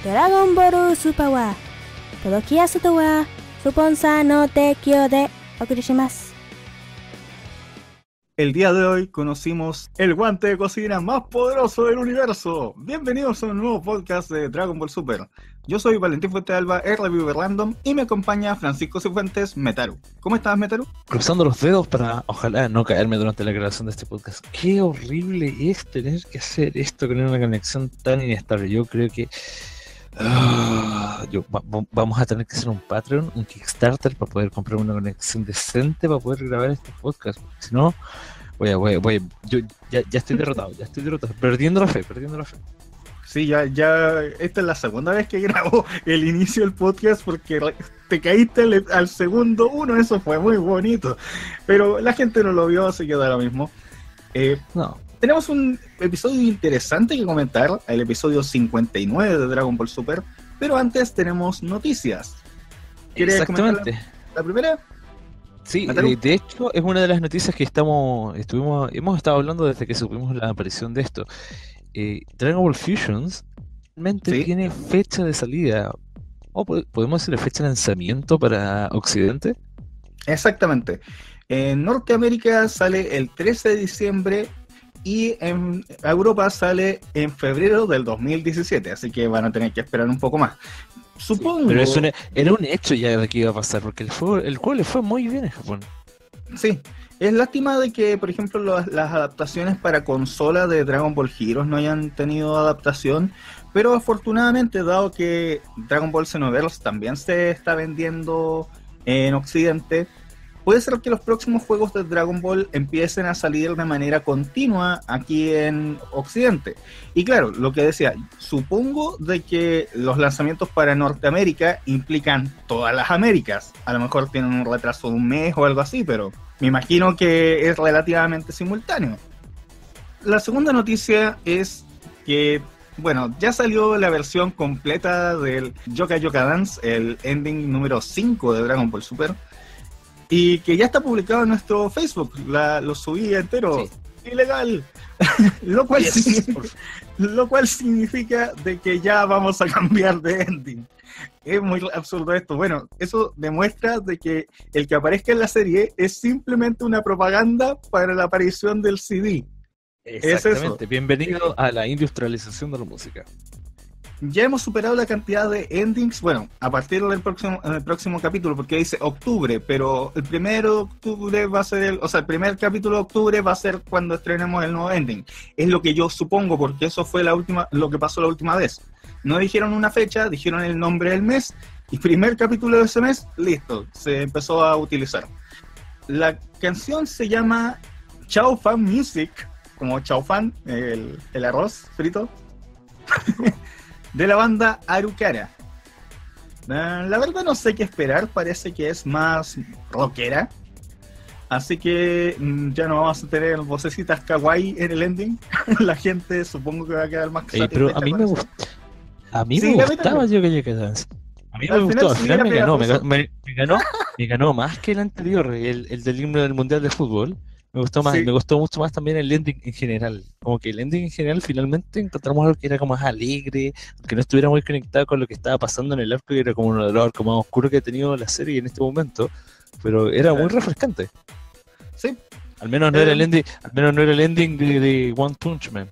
ドラゴンボールスーパーは届きやすとはスポンサーの提供でお送りします。 El día de hoy conocimos el guante de cocina más poderoso del universo. Bienvenidos a un nuevo podcast de Dragon Ball Super. Yo soy Valentín Fuentealba, Reviewer Random, y me acompaña Francisco Cifuentes, Metaru. ¿Cómo estás, Metaru? Cruzando los dedos para ojalá no caerme durante la grabación de este podcast. Qué horrible es tener que hacer esto con una conexión tan inestable. Yo creo que vamos a tener que hacer un Patreon, un Kickstarter para poder comprar una conexión decente para poder grabar este podcast. Si no, yo ya estoy derrotado, perdiendo la fe. Sí, ya, esta es la segunda vez que grabo el inicio del podcast porque te caíste al segundo uno, eso fue muy bonito. Pero la gente no lo vio, así que da lo mismo. No. Tenemos un episodio interesante que comentar, el episodio 59 de Dragon Ball Super, pero antes tenemos noticias. ¿Quieres Exactamente. La primera? Sí, de hecho es una de las noticias que hemos estado hablando desde que supimos la aparición de esto. Dragon Ball Fusions realmente tiene fecha de salida, o podemos decir fecha de lanzamiento para Occidente. Exactamente. En Norteamérica sale el 13 de diciembre y en Europa sale en febrero del 2017, así que van a tener que esperar un poco más. Supongo. Pero era un hecho ya de que iba a pasar, porque el juego le fue muy bien en Japón. Sí. Es lástima de que, por ejemplo, las adaptaciones para consola de Dragon Ball Heroes no hayan tenido adaptación, pero afortunadamente, dado que Dragon Ball Xenoverse también se está vendiendo en Occidente, puede ser que los próximos juegos de Dragon Ball empiecen a salir de manera continua aquí en Occidente. Y claro, lo que decía, supongo de que los lanzamientos para Norteamérica implican todas las Américas. A lo mejor tienen un retraso de un mes o algo así, pero me imagino que es relativamente simultáneo. La segunda noticia es que, bueno, ya salió la versión completa del Yoka Yoka Dance, el ending número 5 de Dragon Ball Super, y que ya está publicado en nuestro Facebook. Lo subí entero. Sí. Ilegal. lo cual significa de que ya vamos a cambiar de ending. Es muy absurdo esto. Bueno, eso demuestra de que el que aparezca en la serie es simplemente una propaganda para la aparición del CD. Exactamente. Es eso. Bienvenido a la industrialización de la música. Ya hemos superado la cantidad de endings, bueno, a partir del próximo capítulo, porque dice octubre, pero el primero de octubre va a ser, el primer capítulo de octubre va a ser cuando estrenemos el nuevo ending. Es lo que yo supongo, porque eso fue lo que pasó la última vez. No dijeron una fecha, dijeron el nombre del mes, y primer capítulo de ese mes, listo, se empezó a utilizar. La canción se llama Chao Fan Music, como Chao Fan, el arroz frito. De la banda Arukara. La verdad no sé qué esperar, parece que es más rockera. Así que ya no vamos a tener vocecitas kawaii en el ending. La gente supongo que va a quedar más satisfecha. Pero a mí me gustó. A mí me gustaba Yoka Yoka Dance. A mí me gustó, al final me ganó más que el anterior, el del himno del Mundial de Fútbol. Me gustó más, me gustó mucho más también el ending en general. Como que el ending en general finalmente encontramos algo que era como más alegre, que no estuviera muy conectado con lo que estaba pasando en el arco, que era como uno de los arcos más oscuros que ha tenido la serie en este momento, pero era muy refrescante. Sí. Al menos no era el ending de One Punch Man.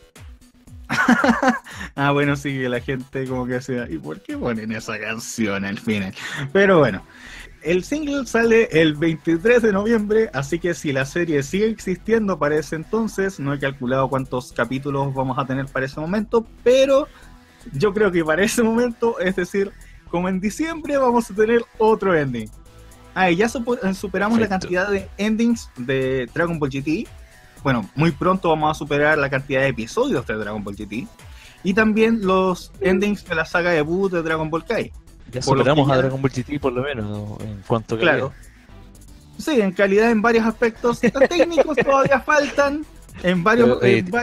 Bueno, sí, que la gente como que decía, ¿y por qué ponen esa canción al final? Pero bueno. El single sale el 23 de noviembre, así que si la serie sigue existiendo para ese entonces, no he calculado cuántos capítulos vamos a tener para ese momento, pero yo creo que para ese momento, es decir, como en diciembre, vamos a tener otro ending. Y ya superamos la cantidad de endings de Dragon Ball GT. Bueno, muy pronto vamos a superar la cantidad de episodios de Dragon Ball GT. Y también los endings de la saga debut de Dragon Ball Kai. Ya superamos a Dragon Ball GT por lo menos en cuanto a calidad. Claro. Sí, en calidad en varios aspectos. Los técnicos todavía faltan. En varios.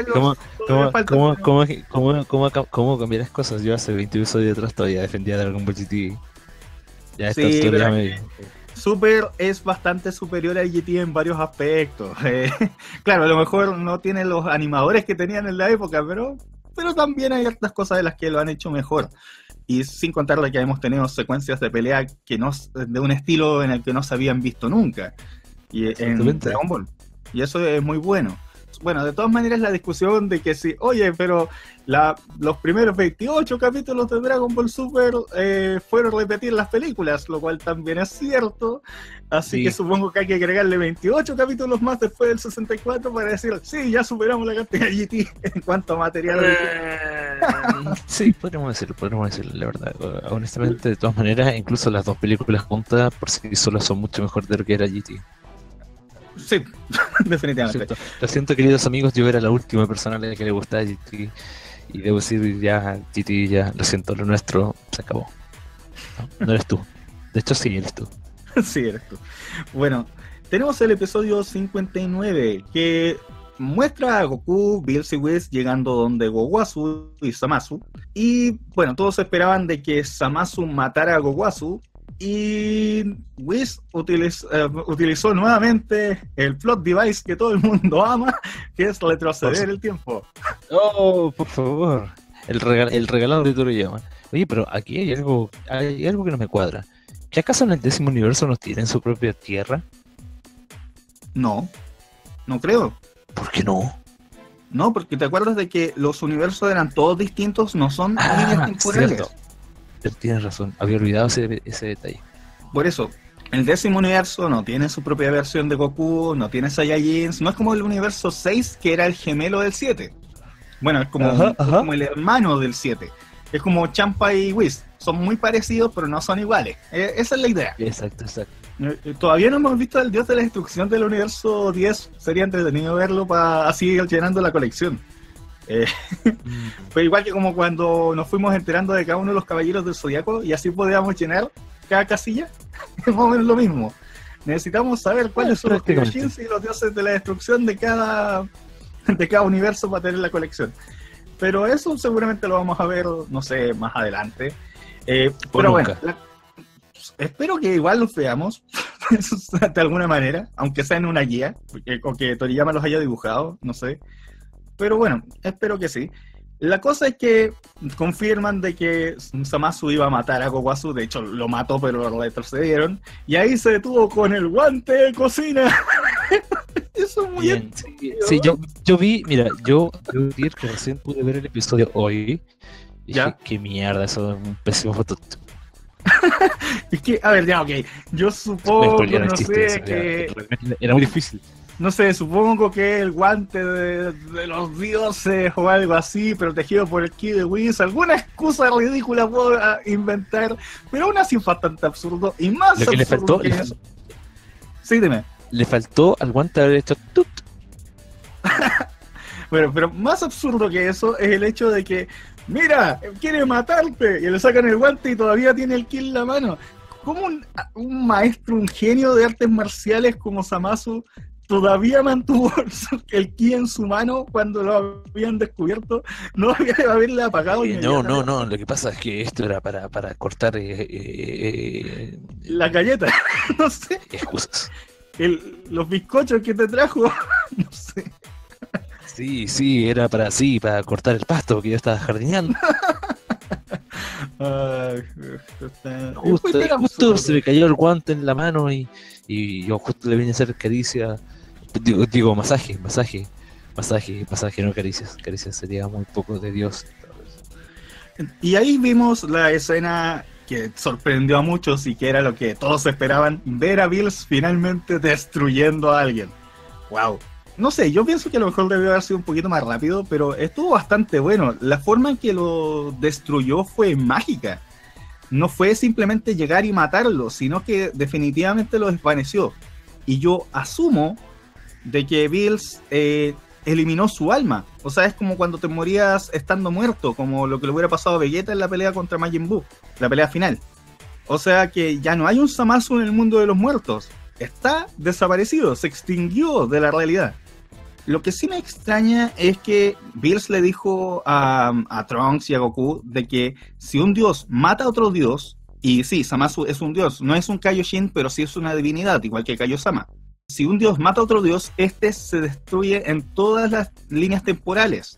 ¿Cómo cambiar las cosas? Yo hace 20 episodios atrás todavía defendía a Dragon Ball GT. Ya esta historia me... Super es bastante superior al GT en varios aspectos. Claro, a lo mejor no tiene los animadores que tenían en la época, pero pero también hay otras cosas de las que lo han hecho mejor. Y sin contar de que hemos tenido secuencias de pelea que no, de un estilo en el que no se habían visto nunca. Y en Dragon Ball. Y eso es muy bueno. Bueno, de todas maneras la discusión de que sí, oye, pero los primeros 28 capítulos de Dragon Ball Super fueron repetir las películas, lo cual también es cierto. Así que supongo que hay que agregarle 28 capítulos más después del 64 para decir, sí, ya superamos la cantidad de GT en cuanto a material. Sí, podríamos decirlo, la verdad. Honestamente, de todas maneras, incluso las dos películas juntas por sí solas son mucho mejor de lo que era GT. Sí, definitivamente. Lo siento, queridos amigos, yo era la última persona a la que le gustaba GT. Y debo decir, ya, GT, ya, lo siento, lo nuestro se acabó. No eres tú. De hecho, sí, eres tú. Sí, eres tú. Bueno, tenemos el episodio 59, que muestra a Goku, Bills y Whis llegando donde Gowasu y Zamasu. Y, bueno, todos esperaban de que Zamasu matara a Gowasu. Y Whis utilizó nuevamente el plot device que todo el mundo ama, que es retroceder el tiempo. Oh, por favor. El regalado de Toriyama. Oye, pero aquí hay algo que no me cuadra. ¿Que acaso en el 10º universo no tienen su propia tierra? No creo. ¿Por qué no? No, porque te acuerdas de que los universos eran todos distintos, no son líneas temporales. Cierto. Tienes razón, había olvidado ese detalle. Por eso, el 10º universo no tiene su propia versión de Goku, no tiene Saiyajins, no es como el universo 6 que era el gemelo del 7. Bueno, es como el hermano del 7. Es como Champa y Whis, son muy parecidos pero no son iguales. Esa es la idea. Exacto. Todavía no hemos visto al dios de la destrucción del universo 10, sería entretenido verlo para así llenando la colección. Fue igual que como cuando nos fuimos enterando de cada uno de los caballeros del Zodiaco y así podíamos llenar cada casilla. Es más o menos lo mismo. Necesitamos saber cuáles son los Kaioshins y los dioses de la destrucción de cada universo para tener la colección. Pero eso seguramente lo vamos a ver, no sé, más adelante. Pero bueno, espero que igual los veamos de alguna manera, aunque sea en una guía o que Toriyama los haya dibujado, no sé. Pero bueno, espero que sí. La cosa es que confirman de que Zamasu iba a matar a Gowasu. De hecho, lo mató, pero lo retrocedieron. Y ahí se detuvo con el guante de cocina. Eso es muy bien. Sí, yo vi, mira, yo debo decir que recién pude ver el episodio hoy. Y dije, qué mierda, eso es un pésimo foto. Es que, a ver, ya, ok. Yo supongo, no sé, que... Era muy difícil. No sé, supongo que el guante de los dioses o algo así, protegido por el ki de Whis, alguna excusa ridícula puedo inventar, pero aún así es bastante absurdo. Y más lo que absurdo le faltó, eso... Sí, dime. Le faltó al guante haber hecho tut. Bueno, pero más absurdo que eso es el hecho de que, mira, quiere matarte, y le sacan el guante y todavía tiene el ki en la mano. ¿Cómo un maestro, un genio de artes marciales como Zamasu todavía mantuvo el ki en su mano cuando lo habían descubierto? No había que haberle apagado. No, lo que pasa es que esto era para cortar la galleta, no sé. Excusas. Los bizcochos que te trajo, no sé. Sí, era para cortar el pasto que yo estaba jardineando. Justo se me cayó el guante en la mano y yo justo le vine a hacer caricia. Digo, masaje, no caricias. Caricias sería muy poco de Dios. Y ahí vimos la escena que sorprendió a muchos y que era lo que todos esperaban, ver a Bills finalmente destruyendo a alguien. Wow. No sé, yo pienso que a lo mejor debió haber sido un poquito más rápido, pero estuvo bastante bueno. La forma en que lo destruyó fue mágica. No fue simplemente llegar y matarlo, sino que definitivamente lo desvaneció. Y yo asumo de que Bills eliminó su alma. O sea, es como cuando te morías estando muerto, como lo que le hubiera pasado a Vegeta en la pelea contra Majin Buu, la pelea final. O sea que ya no hay un Zamasu en el mundo de los muertos. Está desaparecido, se extinguió de la realidad. Lo que sí me extraña es que Bills le dijo a Trunks y a Goku de que si un dios mata a otro dios, y sí, Zamasu es un dios, no es un Kaioshin, pero sí es una divinidad, igual que Kaiosama. Si un dios mata a otro dios, este se destruye en todas las líneas temporales.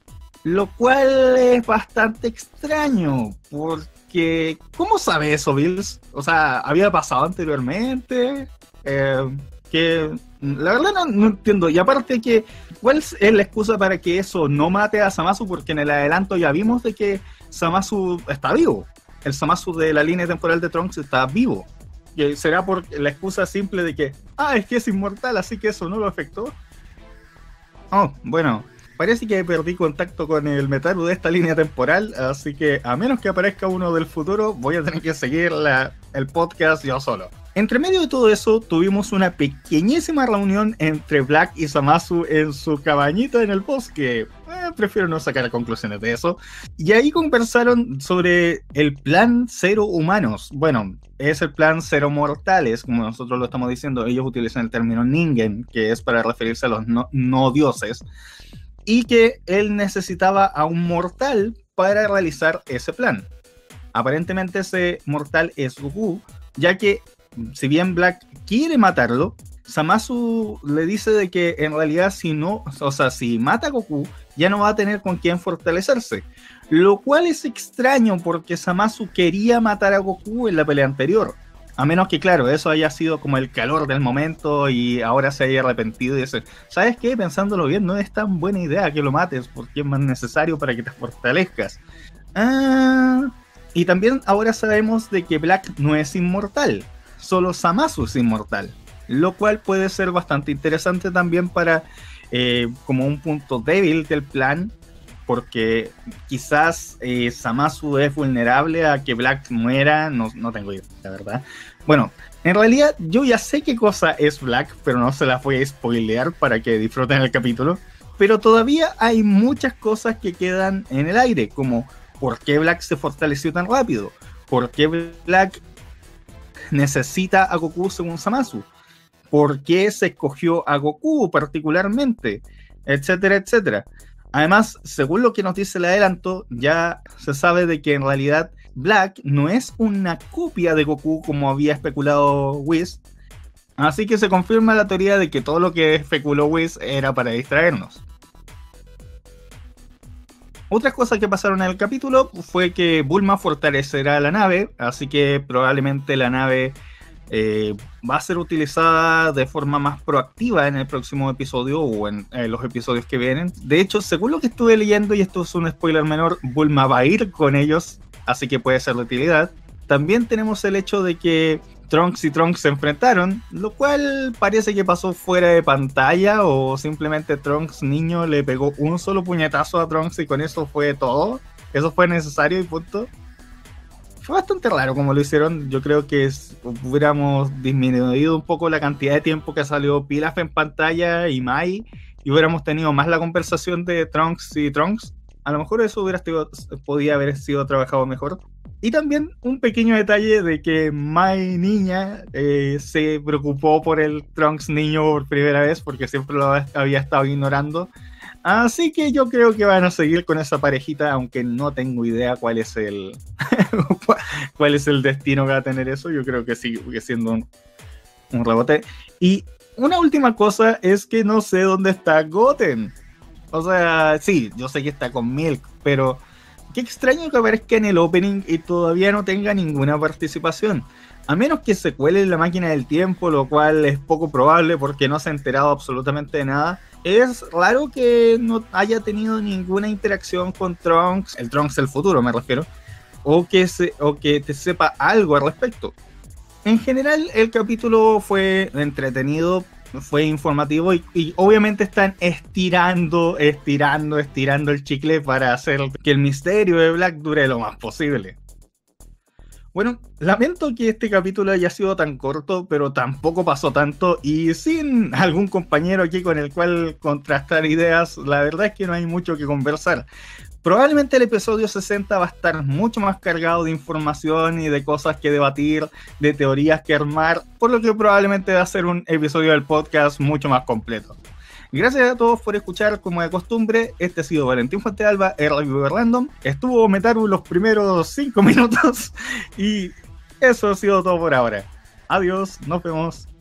Lo cual es bastante extraño, porque ¿cómo sabe eso Bills? O sea, ¿había pasado anteriormente? Que la verdad no entiendo. Y aparte que, ¿cuál es la excusa para que eso no mate a Zamasu? Porque en el adelanto ya vimos de que Zamasu está vivo. El Zamasu de la línea temporal de Trunks está vivo. Y será por la excusa simple de que, es que es inmortal, así que eso no lo afectó. Oh, bueno, parece que perdí contacto con el Metaru de esta línea temporal, así que a menos que aparezca uno del futuro, voy a tener que seguir el podcast yo solo. Entre medio de todo eso, tuvimos una pequeñísima reunión entre Black y Zamasu en su cabañita en el bosque. Prefiero no sacar conclusiones de eso. Y ahí conversaron sobre el plan Cero Humanos. Bueno, es el plan Cero Mortales, como nosotros lo estamos diciendo. Ellos utilizan el término Ningen, que es para referirse a los no dioses. Y que él necesitaba a un mortal para realizar ese plan. Aparentemente ese mortal es Goku, ya que si bien Black quiere matarlo, Zamasu le dice de que en realidad si mata a Goku, ya no va a tener con quién fortalecerse. Lo cual es extraño porque Zamasu quería matar a Goku en la pelea anterior. A menos que, claro, eso haya sido como el calor del momento y ahora se haya arrepentido y dice, ¿sabes qué? Pensándolo bien, no es tan buena idea que lo mates porque es más necesario para que te fortalezcas. Y también ahora sabemos de que Black no es inmortal. Solo Zamasu es inmortal, lo cual puede ser bastante interesante también para como un punto débil del plan, porque quizás Zamasu es vulnerable a que Black muera, no tengo idea, la verdad. Bueno, en realidad yo ya sé qué cosa es Black, pero no se las voy a spoilear para que disfruten el capítulo, pero todavía hay muchas cosas que quedan en el aire, como ¿por qué Black se fortaleció tan rápido? ¿Por qué Black necesita a Goku según Zamasu? ¿Por qué se escogió a Goku particularmente? Etcétera, etcétera. Además, según lo que nos dice el adelanto, ya se sabe de que en realidad Black no es una copia de Goku como había especulado Whis. Así que se confirma la teoría de que todo lo que especuló Whis era para distraernos. Otras cosas que pasaron en el capítulo fue que Bulma fortalecerá la nave, así que probablemente la nave va a ser utilizada de forma más proactiva en el próximo episodio o en los episodios que vienen. De hecho, según lo que estuve leyendo, y esto es un spoiler menor, Bulma va a ir con ellos, así que puede ser de utilidad. También tenemos el hecho de que Trunks y Trunks se enfrentaron, lo cual parece que pasó fuera de pantalla o simplemente Trunks niño le pegó un solo puñetazo a Trunks y con eso fue todo. Eso fue necesario y punto. Fue bastante raro como lo hicieron. Yo creo que hubiéramos disminuido un poco la cantidad de tiempo que salió Pilaf en pantalla y Mai y hubiéramos tenido más la conversación de Trunks y Trunks. A lo mejor eso podía haber sido trabajado mejor. Y también un pequeño detalle de que Mai niña se preocupó por el Trunks niño por primera vez porque siempre lo había estado ignorando. Así que yo creo que van a seguir con esa parejita, aunque no tengo idea cuál es el destino que va a tener eso. Yo creo que sigue siendo un rebote. Y una última cosa es que no sé dónde está Goten. O sea, sí, yo sé que está con Milk, pero qué extraño que aparezca en el opening y todavía no tenga ninguna participación. A menos que se cuele en la máquina del tiempo, lo cual es poco probable porque no se ha enterado absolutamente de nada. Es raro que no haya tenido ninguna interacción con Trunks, el Trunks del futuro me refiero, o que te sepa algo al respecto. En general el capítulo fue entretenido, fue informativo y obviamente están estirando el chicle para hacer que el misterio de Black dure lo más posible. Bueno, lamento que este capítulo haya sido tan corto, pero tampoco pasó tanto y sin algún compañero aquí con el cual contrastar ideas, la verdad es que no hay mucho que conversar. Probablemente el episodio 60 va a estar mucho más cargado de información y de cosas que debatir, de teorías que armar, por lo que probablemente va a ser un episodio del podcast mucho más completo. Gracias a todos por escuchar, como de costumbre. Este ha sido Valentín Fuentealba, el Reviewer Random. Estuvo Metaru los primeros 5 minutos y eso ha sido todo por ahora. Adiós, nos vemos.